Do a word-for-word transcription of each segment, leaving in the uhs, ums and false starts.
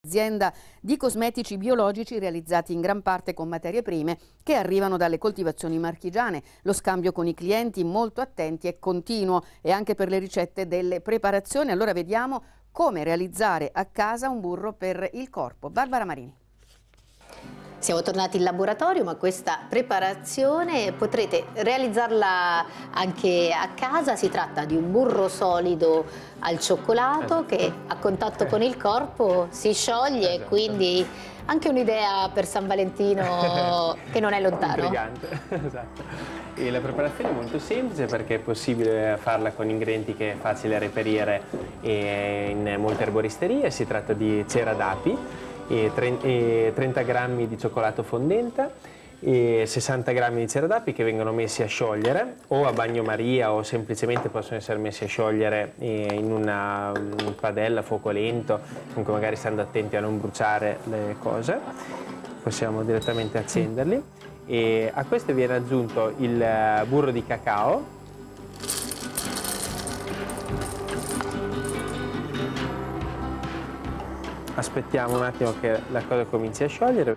azienda di cosmetici biologici realizzati in gran parte con materie prime che arrivano dalle coltivazioni marchigiane. Lo scambio con i clienti, molto attenti, è continuo, e anche per le ricette delle preparazioni. Allora vediamo come realizzare a casa un burro per il corpo. Barbara Marini. Siamo tornati in laboratorio, ma questa preparazione potrete realizzarla anche a casa. Si tratta di un burro solido al cioccolato che a contatto con il corpo si scioglie, esatto. Quindi anche un'idea per San Valentino che non è lontano. Intrigante, esatto. E la preparazione è molto semplice perché è possibile farla con ingredienti che è facile reperire in molte erboristerie. Si tratta di cera d'api, e trenta grammi di cioccolato fondente e sessanta grammi di cera d'api che vengono messi a sciogliere o a bagnomaria o semplicemente possono essere messi a sciogliere in una padella a fuoco lento, comunque magari stando attenti a non bruciare le cose. Possiamo direttamente accenderli e a questo viene aggiunto il burro di cacao. Aspettiamo un attimo che la cosa cominci a sciogliere.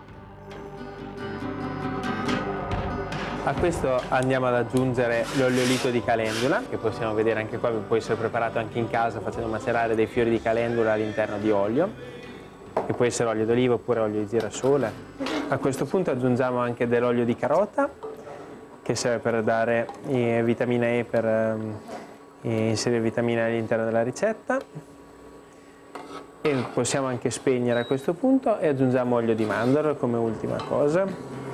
A questo andiamo ad aggiungere l'olio di calendula, che possiamo vedere anche qua, può essere preparato anche in casa facendo macerare dei fiori di calendula all'interno di olio, che può essere olio d'oliva oppure olio di girasole. A questo punto aggiungiamo anche dell'olio di carota, che serve per dare eh, vitamina E, per eh, inserire vitamina all'interno della ricetta. E possiamo anche spegnere a questo punto e aggiungiamo olio di mandorlo come ultima cosa. A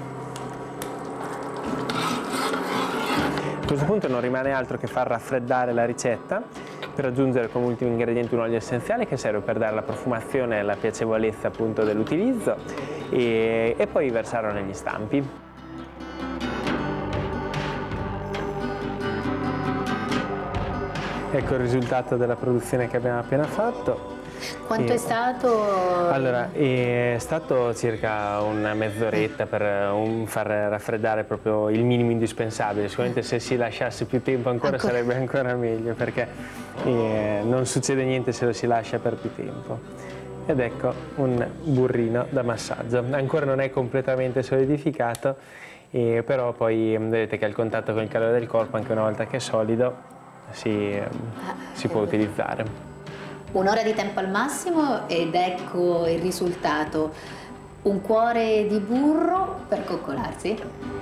questo punto non rimane altro che far raffreddare la ricetta per aggiungere come ultimo ingrediente un olio essenziale che serve per dare la profumazione e la piacevolezza appunto dell'utilizzo e, e poi versarlo negli stampi. Ecco il risultato della produzione che abbiamo appena fatto. Quanto e, è stato? Allora, è stato circa una mezz'oretta per un, far raffreddare proprio il minimo indispensabile. Sicuramente se si lasciasse più tempo ancora, ancora. sarebbe ancora meglio, perché eh, non succede niente se lo si lascia per più tempo. Ed ecco un burrino da massaggio. Ancora non è completamente solidificato, eh, però poi vedete che al contatto con il calore del corpo, anche una volta che è solido, si, eh, si può utilizzare. Un'ora di tempo al massimo ed ecco il risultato. Un cuore di burro per coccolarsi.